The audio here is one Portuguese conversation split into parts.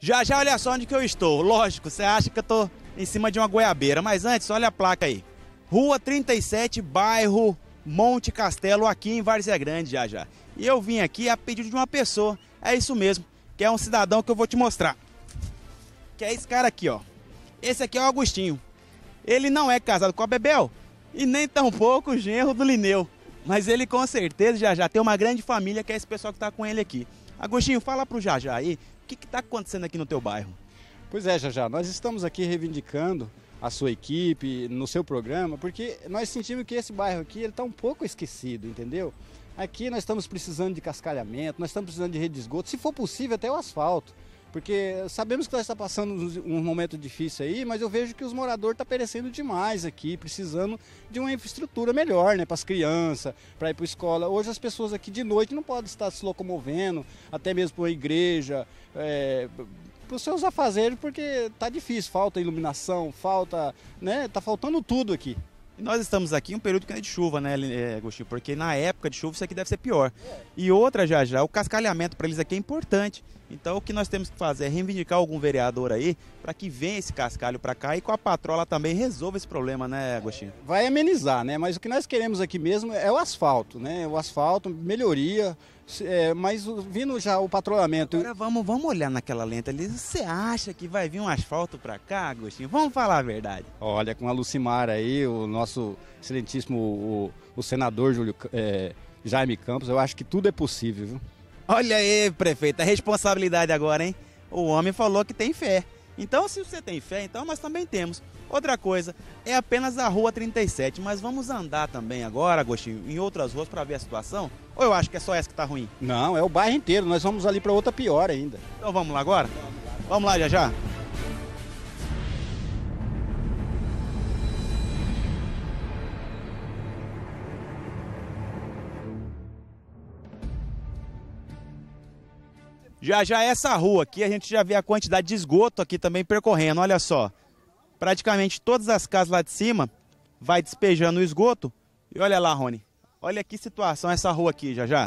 Já já, olha só onde que eu estou. Lógico, você acha que eu tô em cima de uma goiabeira, mas antes, olha a placa aí. Rua 37, bairro Monte Castelo, aqui em Várzea Grande, já já. E eu vim aqui a pedido de uma pessoa, é isso mesmo, que é um cidadão que eu vou te mostrar. Que é esse cara aqui, ó. Esse aqui é o Agostinho. Ele não é casado com a Bebel e nem tampouco o genro do Lineu. Mas ele com certeza já já tem uma grande família, que é esse pessoal que tá com ele aqui. Agostinho, fala pro Jajá aí, o que tá acontecendo aqui no teu bairro? Pois é, Jajá, nós estamos aqui reivindicando a sua equipe, no seu programa, porque nós sentimos que esse bairro aqui ele está um pouco esquecido, entendeu? Aqui nós estamos precisando de cascalhamento, nós estamos precisando de rede de esgoto, se for possível até o asfalto, porque sabemos que nós estamos passando um momento difícil aí, mas eu vejo que os moradores estão perecendo demais aqui, precisando de uma infraestrutura melhor, né, para as crianças, para ir para a escola. Hoje as pessoas aqui de noite não podem estar se locomovendo, até mesmo para a igreja, para os seus afazeres, porque tá difícil, falta iluminação, falta, né, tá faltando tudo aqui. E nós estamos aqui em um período que não é de chuva, né, Agostinho? Porque na época de chuva isso aqui deve ser pior. E outra, já, o cascalhamento para eles aqui é importante. Então o que nós temos que fazer é reivindicar algum vereador aí para que venha esse cascalho para cá e com a patrola também resolva esse problema, né, Agostinho? Vai amenizar, né? Mas o que nós queremos aqui mesmo é o asfalto, né? O asfalto, melhoria, mas vindo já o patrulhamento... Agora vamos olhar naquela lenta ali. Você acha que vai vir um asfalto para cá, Agostinho? Vamos falar a verdade. Olha, com a Lucimar aí, o nosso excelentíssimo, o senador Jaime Campos, eu acho que tudo é possível, viu? Olha aí, prefeito, a responsabilidade agora, hein? O homem falou que tem fé. Então, se você tem fé, então nós também temos. Outra coisa, é apenas a rua 37, mas vamos andar também agora, Agostinho, em outras ruas para ver a situação? Ou eu acho que é só essa que tá ruim? Não, é o bairro inteiro, nós vamos ali para outra pior ainda. Então vamos lá agora? Vamos lá, já. Já essa rua aqui, a gente já vê a quantidade de esgoto aqui também percorrendo, olha só. Praticamente todas as casas lá de cima vai despejando o esgoto. E olha lá, Rony, olha que situação essa rua aqui, já.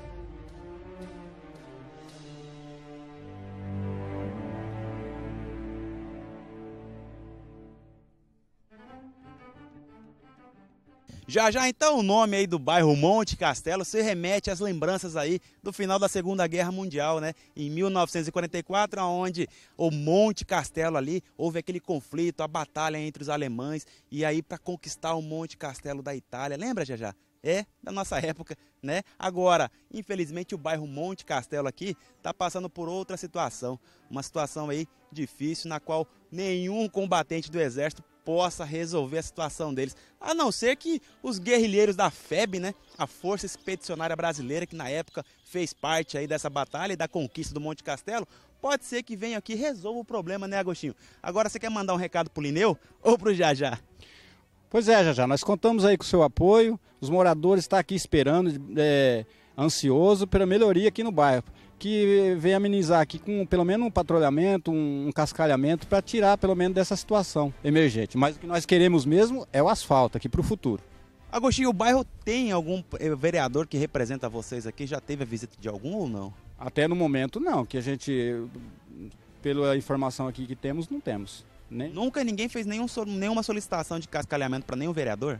Já, então o nome aí do bairro Monte Castelo se remete às lembranças aí do final da Segunda Guerra Mundial, né? Em 1944, onde o Monte Castelo ali, houve aquele conflito, a batalha entre os alemães, e aí para conquistar o Monte Castelo da Itália, lembra, já? É, da nossa época, né? Agora, infelizmente o bairro Monte Castelo aqui está passando por outra situação, uma situação aí difícil, na qual nenhum combatente do Exército possa resolver a situação deles, a não ser que os guerrilheiros da FEB, né, a Força Expedicionária Brasileira, que na época fez parte aí dessa batalha e da conquista do Monte Castelo, pode ser que venha aqui e resolva o problema, né, Agostinho? Agora você quer mandar um recado pro Lineu ou pro Jajá? Pois é, Jajá, nós contamos aí com o seu apoio, os moradores estão aqui esperando, ansioso pela melhoria aqui no bairro, que vem amenizar aqui com pelo menos um patrulhamento, um cascalhamento para tirar pelo menos dessa situação emergente. Mas o que nós queremos mesmo é o asfalto aqui para o futuro. Agostinho, o bairro tem algum vereador que representa vocês aqui? Já teve a visita de algum ou não? Até no momento não, que a gente, pela informação aqui que temos, não temos. Nunca ninguém fez nenhuma solicitação de cascalhamento para nenhum vereador?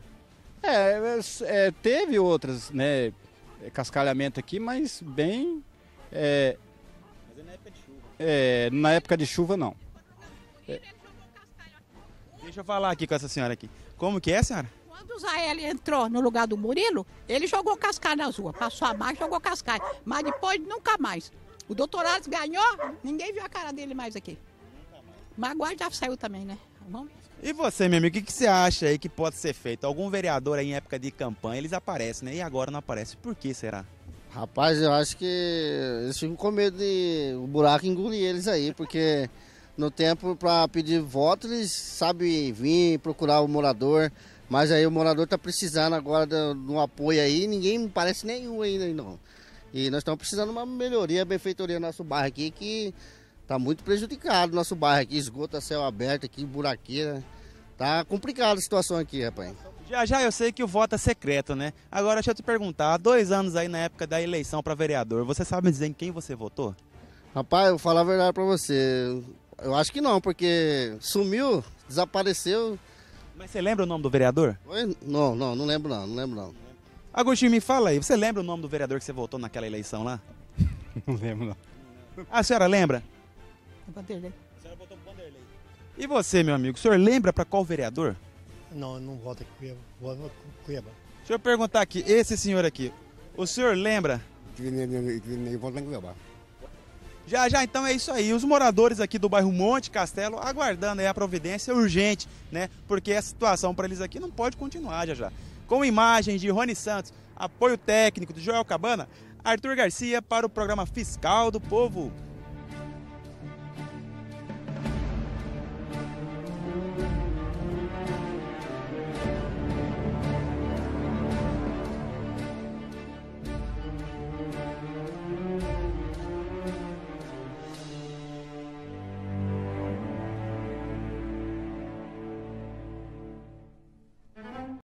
Teve outras, né, cascalhamento aqui, mas bem... Mas é na época de chuva. Na época de chuva, não. Deixa eu falar aqui com essa senhora aqui. Como que é, senhora? Quando o Zael entrou no lugar do Murilo, ele jogou cascalho nas ruas. Passou a máquina, jogou cascalho. Mas depois, nunca mais. O doutor Alex ganhou, ninguém viu a cara dele mais aqui. Mas agora já saiu também, né? Vamos ver. E você, meu amigo, o que você acha aí que pode ser feito? Algum vereador aí em época de campanha, eles aparecem, né? E agora não aparece. Por que será? Rapaz, eu acho que eles ficam com medo de o buraco engolir eles aí, porque no tempo para pedir voto eles sabem vir procurar o morador, mas aí o morador está precisando agora de um apoio aí, ninguém parece nenhum ainda não. E nós estamos precisando de uma melhoria, benfeitoria no nosso bairro aqui, que está muito prejudicado o nosso bairro aqui, esgoto a céu aberto aqui, buraqueira, tá complicada a situação aqui, rapaz. Já eu sei que o voto é secreto, né? Agora deixa eu te perguntar, há 2 anos aí na época da eleição para vereador, você sabe dizer em quem você votou? Rapaz, eu vou falar a verdade pra você. Eu acho que não, porque sumiu, desapareceu. Mas você lembra o nome do vereador? Oi? Não lembro não. Agostinho, me fala aí, você lembra o nome do vereador que você votou naquela eleição lá? Não lembro, não. A senhora lembra? Vanderlei. A senhora votou pro Vanderlei. E você, meu amigo, o senhor lembra para qual vereador? Não voto aqui, Cuiabá. Voto Cuiabá. Deixa eu perguntar aqui, esse senhor aqui, o senhor lembra? Voto em Cuiabá. Já, então é isso aí. Os moradores aqui do bairro Monte Castelo aguardando aí a providência urgente, né? Porque a situação para eles aqui não pode continuar já. Com imagens de Rony Santos, apoio técnico do Joel Cabana, Arthur Garcia para o programa Fiscal do Povo.